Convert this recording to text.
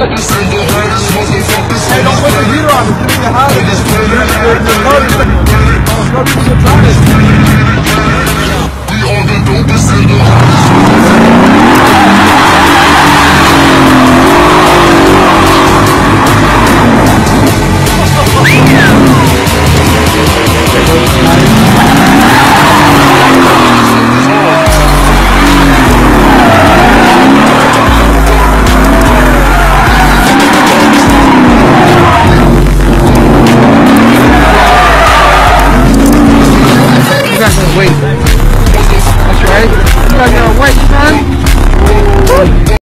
Hey, don't put the heater on. It's gonna get hot again. You're gonna try this. We are the dopest in the house.